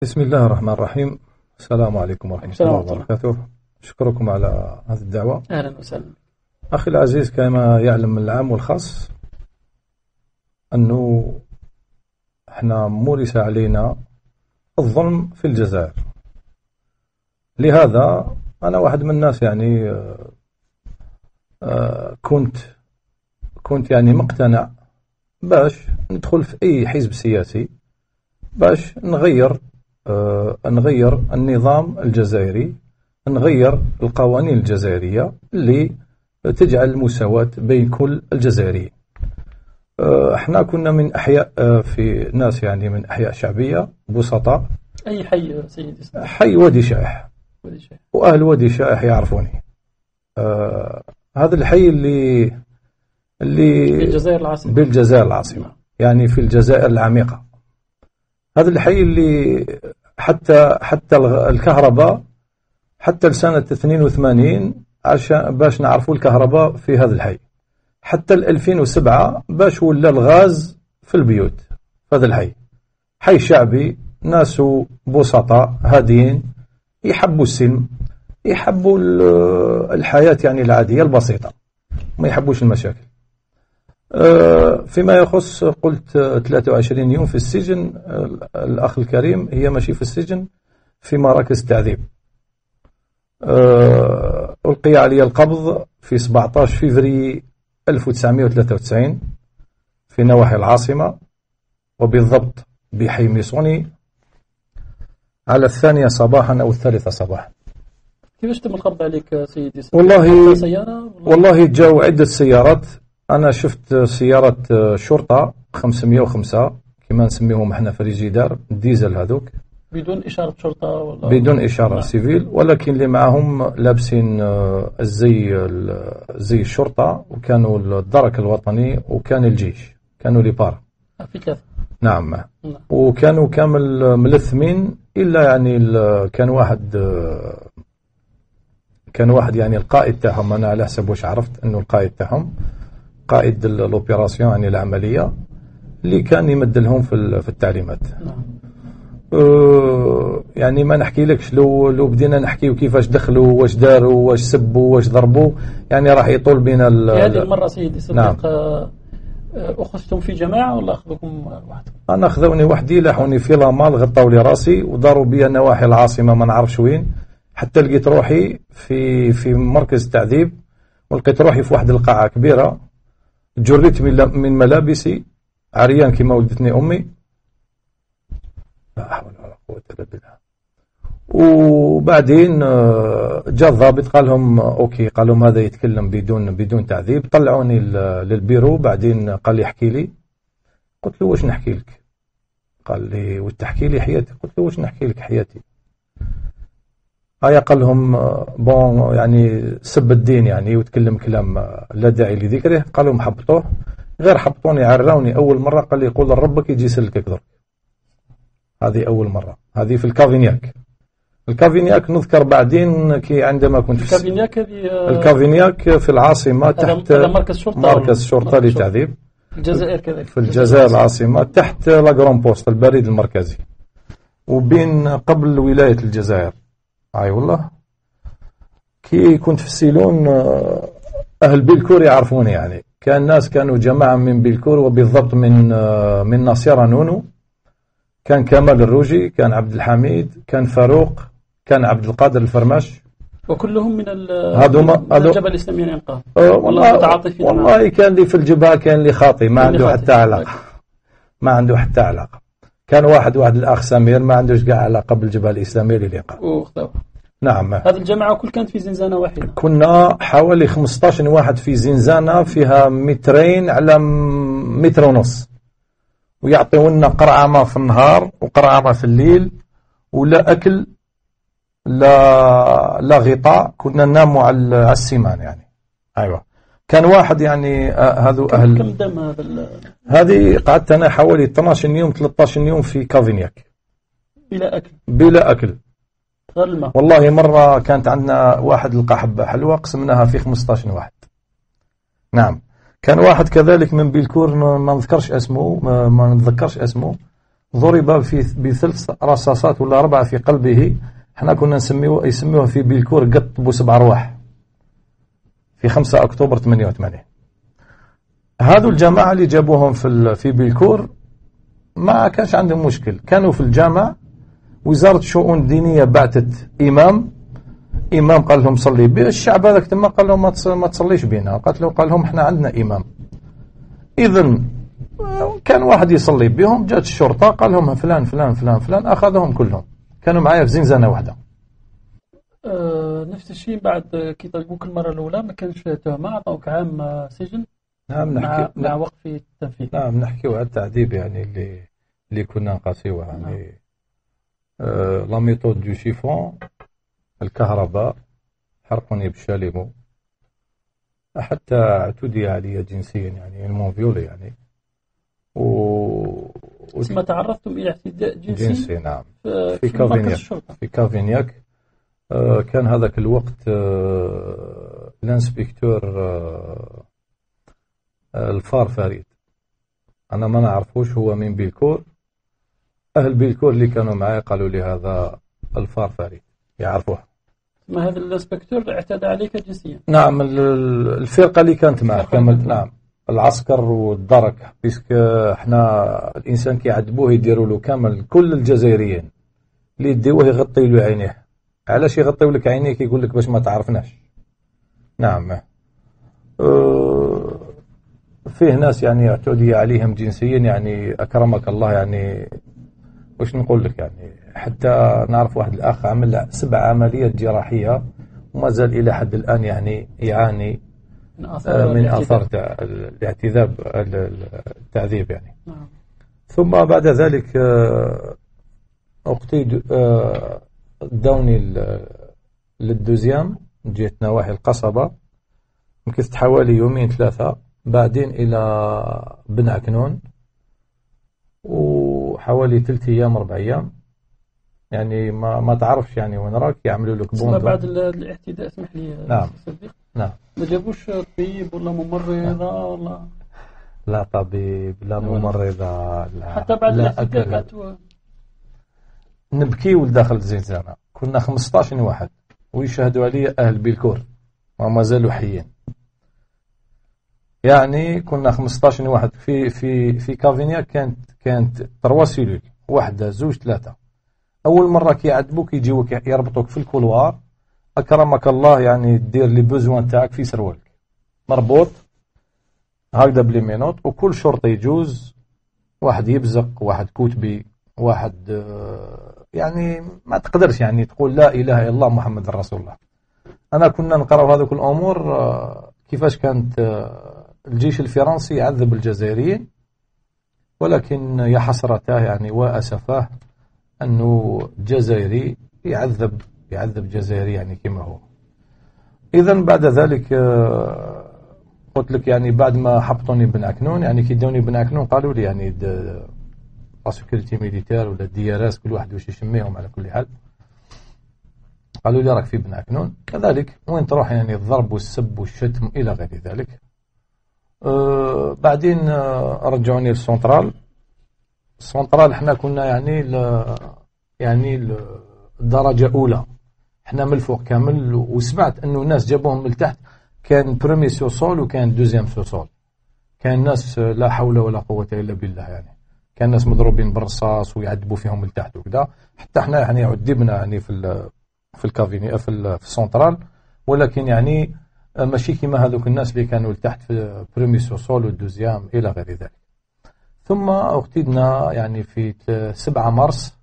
بسم الله الرحمن الرحيم. السلام عليكم ورحمة الله وبركاته. أشكركم على هذه الدعوة. أهلا وسهلا. أخي العزيز، كما يعلم من العام والخاص أنه احنا مورس علينا الظلم في الجزائر. لهذا أنا واحد من الناس يعني كنت يعني مقتنع باش ندخل في أي حزب سياسي باش نغير النظام الجزائري، نغير القوانين الجزائرية اللي تجعل المساواة بين كل الجزائريين. احنا كنا من أحياء في ناس يعني من أحياء شعبية بسطاء. أي حي سيدي؟ حي وادي شائح، وأهل وادي شائح يعرفوني. هذا الحي اللي بالجزائر العاصمة يعني في الجزائر العميقة. هذا الحي اللي حتى الكهرباء حتى لسنة 82 عشان باش نعرفوا الكهرباء في هذا الحي، حتى 2007 باش ولا الغاز في البيوت في هذا الحي. حي شعبي، ناس بسطاء هادين، يحبوا السلم، يحبوا الحياة يعني العادية البسيطة، ما يحبوش المشاكل. فيما يخص قلت 23 يوم في السجن، الأخ الكريم، هي ماشي في السجن، في مراكز تعذيب. ألقي علي القبض في 17 فبراير 1993 في نواحي العاصمة، وبالضبط بحي ميسوني على 2 صباحا أو 3 صباحا. كيفاش تم القبض عليك سيدي؟ والله جاءوا عدة سيارات. أنا شفت سيارة شرطة 505 كما نسميهم احنا في الريجيدار، الديزل هذوك، بدون إشارة شرطة ولا بدون إشارة سيفيل، ولكن اللي معهم لابسين زي الشرطة، وكانوا الدرك الوطني، وكان الجيش، كانوا لبارا في 3. نعم. وكانوا كامل ملثمين، إلا يعني كان واحد يعني القائد تاعهم. أنا على حسب واش عرفت أنه القائد تاعهم، قائد الأوبيراسيون يعني العملية، اللي كان يمدلهم في التعليمات. يعني ما نحكي لكش، لو بدينا نحكي كيفاش دخلوا، واش داروا، واش سبوا، واش ضربوا، يعني راح يطول بنا. هذه المرة سيدي صديق، نعم. أخذتم في جماعة ولا أخذكم وحدكم؟ أنا أخذوني وحدي، لاحوني في لامال، غطوا لي راسي وداروا بي نواحي العاصمة ما نعرفش وين، حتى لقيت روحي في مركز تعذيب، ولقيت روحي في واحد القاعة كبيرة. جريت من ملابسي عريان كما ولدتني أمي، لا حول ولا قوة إلا بالله. وبعدين جاء الضابط قال لهم أوكي، قال لهم هذا يتكلم بدون تعذيب. طلعوني للبيرو، بعدين قال لي احكي لي. قلت له واش نحكي لك؟ قال لي وتحكي لي حياتي. قلت له واش نحكي لك حياتي؟ قال لهم بون يعني سب الدين يعني، وتكلم كلام لا داعي لذكره. قال لهم حبطوه، غير حبطوني، عراوني. أول مرة قال لي قول لربك يجي يسلكك درك. هذه أول مرة، هذه في الكافينياك نذكر بعدين كي عندما كنت في الكافينياك في العاصمة، تحت مركز شرطة للتعذيب. الجزائر كذلك في الجزائر العاصمة، تحت لاغرون بوست، البريد المركزي، وبين قبل ولاية الجزائر. اي والله. كي كنت في السيلون، أهل بيلكور يعرفوني يعني. كان ناس كانوا جماعة من بيلكور، وبالضبط من ناصيرة نونو. كان كمال الروجي، كان عبد الحميد، كان فاروق، كان عبد القادر الفرماش، وكلهم من الجبهة الإسلامية الإنقاذ. والله كان اللي في الجبهة، كان اللي خاطي، ما عنده حتى علاقة. كان واحد الأخ سمير ما عندوش قاع علاقة بالجبهة الإسلامية للإنقاذ. نعم. هذه الجماعة كل كانت في زنزانة واحدة. كنا حوالي 15 واحد في زنزانة فيها 2 على 1.5 متر، ويعطيونا قرعة ما في النهار وقرعة ما في الليل، ولا أكل لا غطاء. كنا نناموا على السمان يعني. أيوة. كان واحد يعني هذو أهل. كم دم هذا؟ هذه قعدت أنا حوالي 12 يوم 13 يوم في كافينياك بلا أكل غير الماء. والله مرة كانت عندنا واحد لقى حبة حلوة، قسمناها في 15 واحد. نعم. كان واحد كذلك من بيلكور، ما نذكرش اسمه، ضرب بثلاث رصاصات ولا 4 في قلبه. احنا كنا يسميوه في بيلكور قط ب7 أرواح في 5 أكتوبر 88. هذو الجماعة اللي جابوهم في بيلكور ما كانش عندهم مشكل، كانوا في الجامع. وزارة الشؤون الدينية بعثت إمام قال لهم صلي به. الشعب هذاك تما قال لهم ما تصليش بينا. قال لهم احنا عندنا إمام. إذن كان واحد يصلي بهم، جات الشرطة قال لهم فلان فلان فلان فلان، أخذهم كلهم. كانوا معايا في زنزانة واحدة. نفس الشيء بعد كي طلقوك المرة الأولى ما كانش تهمة، عطوك عام سجن. نعم مع وقف التنفيذ. نعم نحكيو على التعذيب يعني اللي كنا نقاسيوه يعني. لا ميثود دو شيفون، الكهرباء، حرقوني بالشاليمو، حتى اعتدي علي جنسيا يعني المون فيولي يعني. ثم تعرضتم إلى اعتداء جنسي نعم في كافينياك. كان هذاك الوقت الانسبكتور الفار فريد، أنا ما نعرفوش هو من بيلكور. أهل بيلكور اللي كانوا معي قالوا لي هذا الفار فريد يعرفوه. ما هذا الانسبكتور اعتدى عليك جنسيا؟ نعم الفرقة اللي كانت معه كامل. نعم العسكر والدرك، بيسك احنا الإنسان كي يعذبوه يديروا له كامل كل الجزائريين اللي يديوه يغطي له عينيه. علاش يغطيو لك عينيك؟ يقول لك باش ما تعرفناش. نعم فيه ناس يعني اعتدي عليهم جنسيا يعني أكرمك الله يعني. واش نقول لك يعني، حتى نعرف واحد الأخ عمل 7 عمليات جراحية وما زال إلى حد الآن يعني يعاني من آثار الاعتذاب التعذيب يعني. ثم بعد ذلك أقتيد داوني للدوزيام، جيت نواحي القصبة، مكثت حوالي 2-3 بعدين إلى بن عكنون، وحوالي 3 أيام 4 أيام يعني ما تعرفش يعني وين راك. يعملوا لك بوندو بعد الاعتداء. اسمح لي. نعم. نعم. ما جابوش طبيب ولا ممرضة ولا؟ لا طبيب لا ممرضة لا. حتى بعد الاعتداء نبكي ولداخل الزنزانة. كنا 15 واحد ويشهدوا علي أهل بيلكور وما زالوا حيين يعني. كنا 15 واحد في كافينيا. كانت 3 سيلول، 1 2 3. أول مرة كي يعذبوك يجيوك يربطوك في الكولوار، أكرمك الله يعني دير لي بوزوان تاعك في سروالك مربوط هكذا بلي مينوت، وكل شرطي يجوز، واحد يبزق، واحد كوتبي، واحد يعني ما تقدرش يعني تقول لا إله إلا الله محمد رسول الله. أنا كنا نقرأ هذوك الأمور كيفاش كانت الجيش الفرنسي يعذب الجزائريين، ولكن يا حسرته يعني وأسفاه أنه جزائري يعذب جزائري يعني كما هو. إذن بعد ذلك قلت لك يعني بعد ما حبطوني بن عكنون يعني كي دوني بن عكنون قالوا لي يعني لا سيكوريتي ميليتير ولا الدي ار اس كل واحد واش يسميهم على كل حال، قالوا لي راك في بن عكنون كذلك وين تروح يعني الضرب والسب والشتم إلى غير ذلك. بعدين رجعوني للسنترال. احنا كنا يعني الدرجة أولى، احنا من الفوق كامل. وسمعت أنه الناس جابوهم من تحت، كان بريمي سوسول وكان دوزيام سوسول. كان ناس لا حول ولا قوة إلا بالله يعني. كان ناس مضروبين بالرصاص ويعذبوا فيهم من تحت وكذا. حتى احنا يعني عذبنا يعني في الكافيني في السنترال، ولكن يعني ماشي كيما هذوك الناس اللي كانوا لتحت في بريمي سوسول والدوزيام إلى غير ذلك. ثم اغتدنا يعني في 7 مارس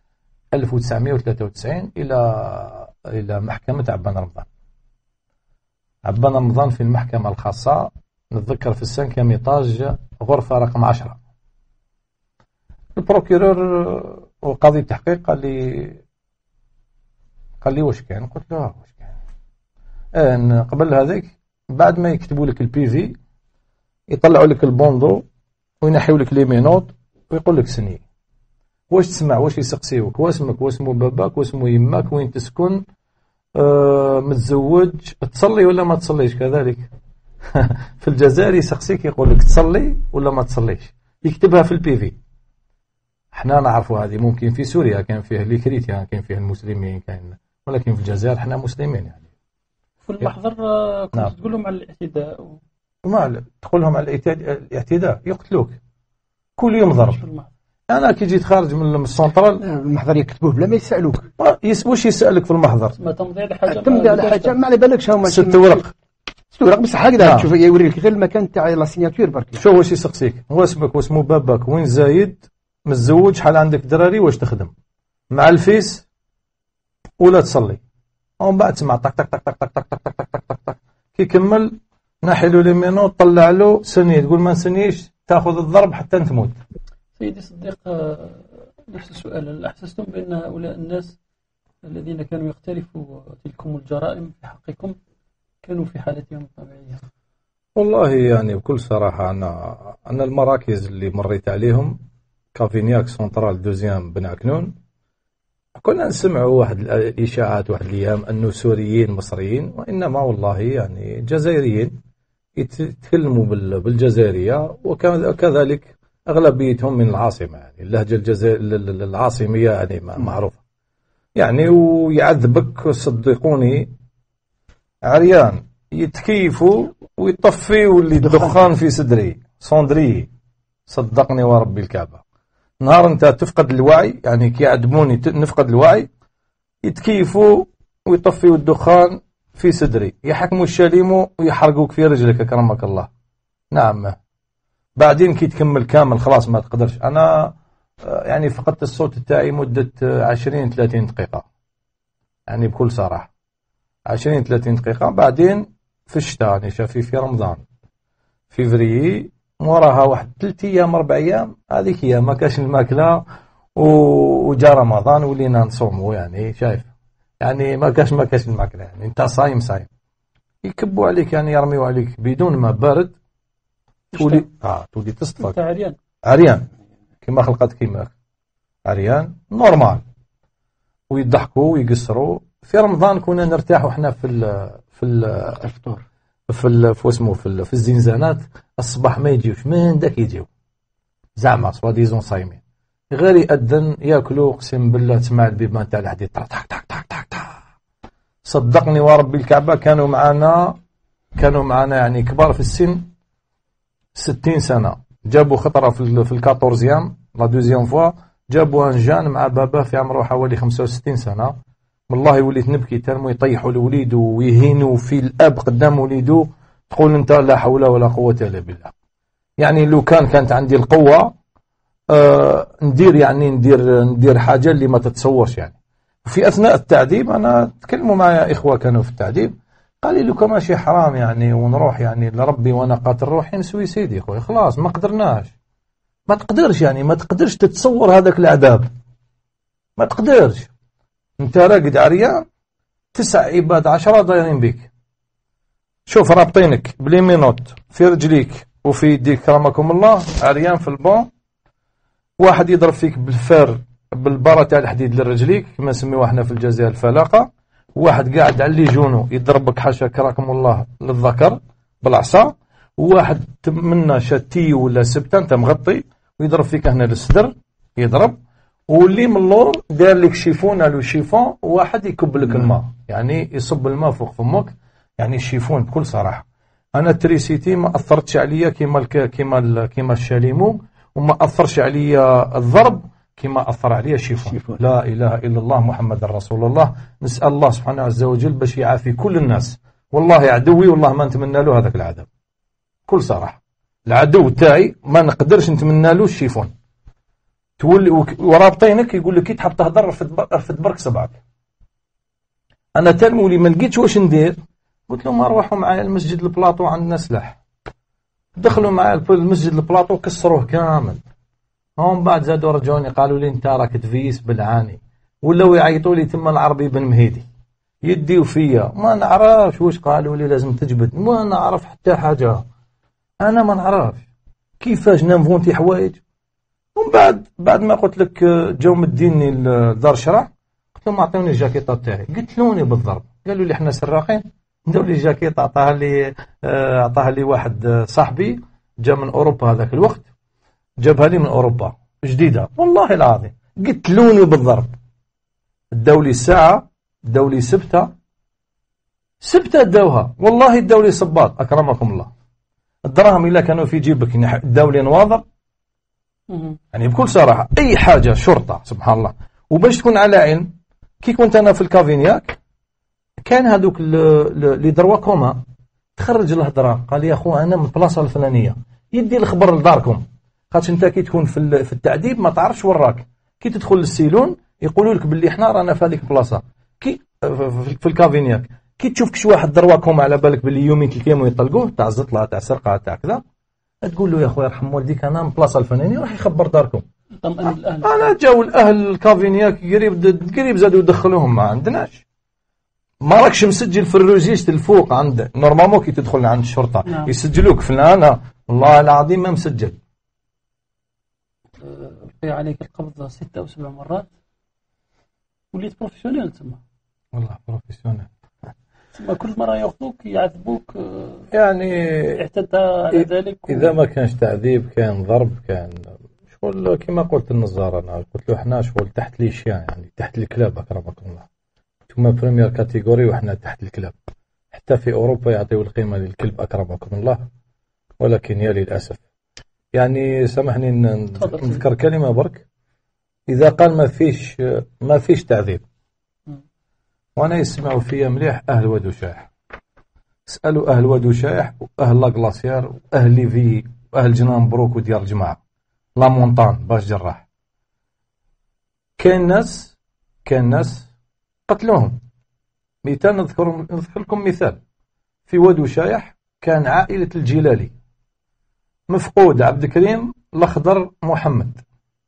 1993 إلى محكمة عبان رمضان في المحكمة الخاصة، نتذكر في السانكيام إيطاج غرفة رقم 10. البروكيرور وقاضي التحقيق قال لي واش كان؟ قلت له واش كان. قبل هذيك بعد ما يكتبوا لك البي في يطلعوا لك البوندو وينحيوا لك لي مينوت ويقول لك سني. واش تسمع؟ واش يسقسيوك؟ واسمك واسمو باباك واسمو يماك، وين تسكن، متزوج، تصلي ولا ما تصليش كذلك. في الجزائر يسقسيك يقول لك تصلي ولا ما تصليش، يكتبها في البي في. احنا نعرفوا هذه ممكن في سوريا كان فيه الكريتيان، كان فيه المسلمين، ولكن في الجزائر احنا مسلمين يعني. في المحضر كنت تقول لهم على الاعتداء ما تقول لهم على الاعتداء يقتلوك كل يوم ضرب. انا كي جيت خارج من السنترال المحضر يكتبوه بلا ما يسالوك. واش يسالك في المحضر؟ ما تمضي على حاجه ما على بالكش هما 6 ورق. 6 ورق بصح هكذا تشوف يوري لك غير المكان تاع لا سيناتور برك. شوف واش يسقسيك، هو اسمك واسمو باباك، وين زايد، متزوج، شحال عندك دراري، واش تخدم، مع الفيس ولا تصلي. ومن بعد تسمع طق طق طق طق طق طق طق طق طق طق كي يكمل ناحي له ليمينو، طلع له سنيه، تقول ما نسنيش، تاخذ الضرب حتى تموت. سيدي صديق، نفس السؤال، هل أحسستم بأن هؤلاء الناس الذين كانوا يقترفوا تلكم الجرائم في حقكم كانوا في حالتهم الطبيعية؟ والله يعني بكل صراحة أنا المراكز اللي مريت عليهم كافينياك سنترال دوزيام بن عكنون، كنا نسمعوا واحد الإشاعات واحد الأيام أنه سوريين مصريين، وإنما والله يعني جزائريين يتكلموا بالجزائرية، وكذلك أغلبيتهم من العاصمة، يعني اللهجة العاصمية يعني معروفة يعني. ويعذبك صدقوني عريان، يتكيفوا ويطفي واللي الدخان في صدري صندري، صدقني وربي الكعبة. نهار انت تفقد الوعي، يعني كي يعذبوني نفقد الوعي، يتكيفوا ويطفيوا الدخان في صدري، يحكموا الشاليمو ويحرقوك في رجلك أكرمك الله. نعم. بعدين كي تكمل كامل خلاص ما تقدرش. أنا يعني فقدت الصوت تاعي مدة 20-30 دقيقة، يعني بكل صراحة 20-30 دقيقة. بعدين في الشتاء يعني في رمضان فيفري، وراها واحد 3 أيام 4 أيام، هذيك هي ما كاش الماكلة، وجا رمضان ولينا نصوموا، يعني شايف يعني ما كاش الماكلة، يعني انت صايم يكبوا عليك، يعني يرميوا عليك بدون ما بارد، تولي تصطفى عريان كما خلقت كيما عريان نورمال، ويضحكوا ويقصروا. في رمضان كنا نرتاحوا احنا في الفطور في الزنزانات، الصباح ما يجيوش من داك يجيو زعما سوا ديزون صايمين، غير يأذن ياكلوا، اقسم بالله تسمع البيبان تاع الحديد طق طق طق طق طق. صدقني وربي الكعبة كانوا معنا يعني كبار في السن، 60 سنة، جابوا خطرة في الكاتورزيام لا دوزيام فوا، جابوا انجان مع باباه في عمره حوالي 65 سنة. والله وليت نبكي، ترموا يطيحوا الوليد ويهينوا في الاب قدام وليدو، تقول انت لا حول ولا قوة الا بالله. يعني لو كانت عندي القوة ندير حاجة اللي ما تتصورش يعني. في اثناء التعذيب انا تكلموا معايا اخوة كانوا في التعذيب، قال لي لو كان ماشي حرام يعني ونروح يعني لربي وانا قاتل روحي نسوي سيدي خويا، خلاص ما قدرناش، ما تقدرش يعني ما تقدرش تتصور هذاك العذاب، ما تقدرش. انت راقد عريان 9 عباد 10 دايرين بك، شوف رابطينك بليمينوت في رجليك وفي يديك كرمكم الله، عريان في البون، واحد يضرب فيك بالفار بالبارة تاع الحديد للرجليك كما نسميوها احنا في الجزائر الفلاقة، واحد قاعد على جونو يضربك حاشا كراكم الله للذكر بالعصا، وواحد منا شتي ولا سبتة انت مغطي ويضرب فيك هنا للصدر يضرب، واللي من اللور دار لك شيفون على شيفون، وواحد يكب لك الماء يعني يصب الماء فوق فمك، يعني الشيفون بكل صراحة. انا التريسيتي ما اثرتش عليا كيما الشاليمو، وما اثرش عليا الضرب كما أثر عليه الشيفون. لا إله إلا الله محمد رسول الله. نسأل الله سبحانه عز وجل باش يعافي كل الناس. والله عدوي والله ما نتمنى له هذاك العذاب كل صراحة. العدو تاعي ما نقدرش نتمنى له الشيفون. تولي ورابطينك يقول لك كي تحب تهضر رفد برك صبعك. أنا تلمولي ما لقيتش واش ندير، قلت لهم اروحوا معايا المسجد البلاطو عندنا سلاح. دخلوا معايا المسجد البلاطو كسروه كامل. هم بعد زادوا رجعوني قالوا لي انت راك تفيس بالعاني، ولاو يعيطوا لي تما العربي بن مهيدي يديو فيا، ما نعرفش واش قالوا لي لازم تجبد، ما نعرف حتى حاجه، انا ما نعرفش كيفاش نفونتي حوايج. ومن بعد ما قلت لك جاو مديني لدار شرع، قلت لهم اعطوني الجاكيطه تاعي، قتلوني بالضرب، قالوا لي احنا سراقين، داو لي جاكيطه عطاها لي واحد صاحبي جا من اوروبا هذاك الوقت، جابها لي من اوروبا جديدة والله العظيم، قتلوني بالضرب. الدولي الساعة، الدولي سبتة داوها والله، الدولي صباط أكرمكم الله. الدراهم إلا كانوا في جيبك الدولي نواظر يعني بكل صراحة. أي حاجة شرطة سبحان الله. وباش تكون على علم، كي كنت أنا في الكافينياك كان هذوك اللي دروا كوما تخرج الهضرة، قال لي يا أخو أنا من البلاصة الفلانية، يدي الخبر لداركم. خاطش أنت كي تكون في التعذيب ما تعرفش وراك، كي تدخل للسيلون يقولوا لك باللي احنا رانا في هذيك البلاصة. كي في الكافينياك كي تشوف كش واحد درواكم على بالك باللي يومين ثلاث ايام يطلقوه تاع زطلة تاع سرقة تاع كذا، تقول له يا خويا يرحم والديك انا من البلاصه الفلانيه، راح يخبر داركم. انا جاو الاهل الكافينياك قريب زادوا يدخلوهم ما عندناش، ما راكش مسجل في الروجيست الفوق عند نورمالمون كي تدخل عند الشرطه نعم. يسجلوك فلان والله العظيم ما مسجل. بقي عليك القبض 6 أو 7 مرات، وليت بروفيسيونيل تما. والله بروفيسيونيل تما كل مرة ياخذوك يعذبوك يعني اعتدت على ذلك. إذا ما كانش تعذيب كان ضرب، كان شغل كما قلت النظارة. أنا قلت له احنا شغل تحت ليشيان يعني تحت الكلاب أكرمكم الله، ثم بريمير كاتيجوري وإحنا تحت الكلاب. حتى في أوروبا يعطيوا القيمة للكلب أكرمكم الله، ولكن يا للأسف يعني سامحني نذكر كلمة برك. إذا قال ما فيش تعذيب وانا يسمعوا فيا مليح اهل واد وشايح، اسالوا اهل واد وشايح واهل لاغلاسيار واهل ليفي واهل جنان بروك وديار الجماعه لا مونطان باش جراح. كاين ناس قتلوهم. مثال نذكر لكم مثال. في واد وشايح كان عائله الجلالي، مفقود عبد الكريم الاخضر محمد،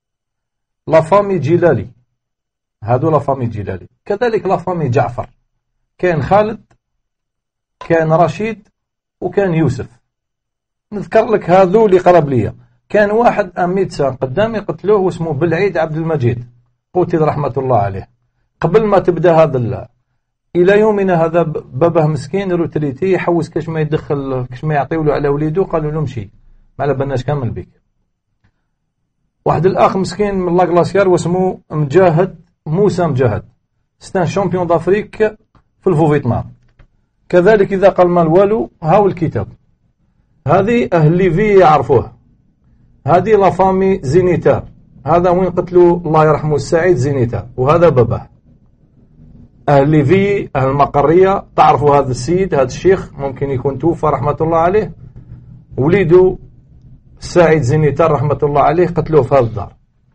لا فامي جلالي، هادو لا فامي جلالي. كذلك لا فامي جعفر، كان خالد، كان رشيد، وكان يوسف. نذكر لك هذو اللي قرب ليا. كان واحد 100 سنة قدامي قتلوه واسمه بالعيد عبد المجيد، قتل رحمة الله عليه. قبل ما تبدا هذا الى يومنا هذا باباه مسكين روتريتي يحوس كاش ما يدخل كاش ما يعطيو له على وليدو، قالوا له مشي ما على بالناش كامل بيك. واحد الاخ مسكين من لاغلاسيار واسمه موسى مجاهد، ستان شامبيون دافريك في الفوفيتنام. كذلك إذا قال مال والو هاو الكتاب. هذه أهل ليفي يعرفوه، هذه لا فامي زينيتار، هذا وين قتلوا الله يرحمه السعيد زينيتار، وهذا باباه. أهل ليفي أهل المقرية تعرفوا هذا السيد، هذا الشيخ ممكن يكون توفى رحمة الله عليه، وليده السعيد زينيتار رحمة الله عليه قتلوه في هذا الدار.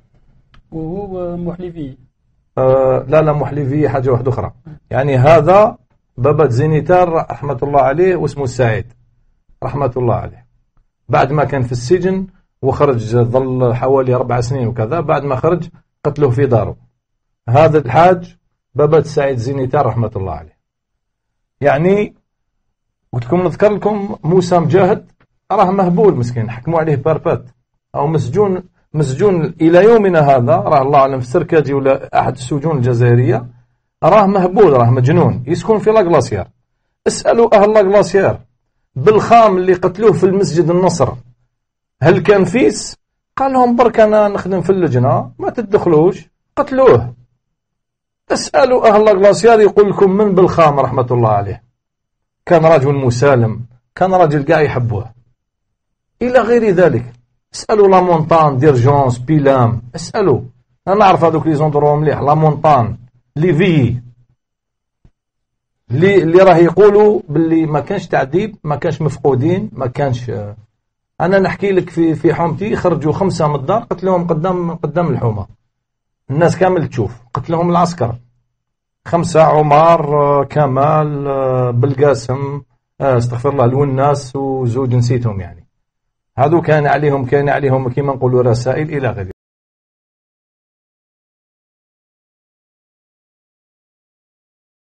وهو محلفي لا محلفية حاجة واحدة أخرى. يعني هذا بابا زينيتار رحمة الله عليه واسمه السعيد رحمة الله عليه. بعد ما كان في السجن وخرج ظل حوالي 4 سنين وكذا، بعد ما خرج قتله في داره. هذا الحاج بابا السعيد زينيتار رحمة الله عليه. يعني قلت لكم نذكر لكم موسى مجاهد راه مهبول مسكين، حكموا عليه باربات أو مسجون إلى يومنا هذا، راه الله أعلم في السركاجي ولا أحد السجون الجزائرية، راه مهبول راه مجنون يسكن في لاغلاسيار. اسألوا أهل لاغلاسيار بالخام اللي قتلوه في المسجد النصر هل كان فيس؟ قال لهم برك أنا نخدم في اللجنة ما تدخلوش، قتلوه. اسألوا أهل لاغلاسيار يقول لكم من بالخام رحمة الله عليه، كان رجل مسالم، كان رجل قاع يحبوه إلى غير ذلك. اسألوا لا مونطان ديرجونس بيلام، اسألوا أنا نعرف هذوك لي زوندرو مليح، لا مونطان ليفي اللي راه يقولوا باللي ما كانش تعذيب، ما كانش مفقودين، ما كانش. أنا نحكي لك في حومتي خرجوا 5 من الدار قتلهم قدام الحومة، الناس كامل تشوف، قتلهم العسكر 5 عمر كمال بالقاسم استغفر الله الوناس وزوج نسيتهم. يعني هذو كان عليهم كما نقولوا رسائل إلى غيره.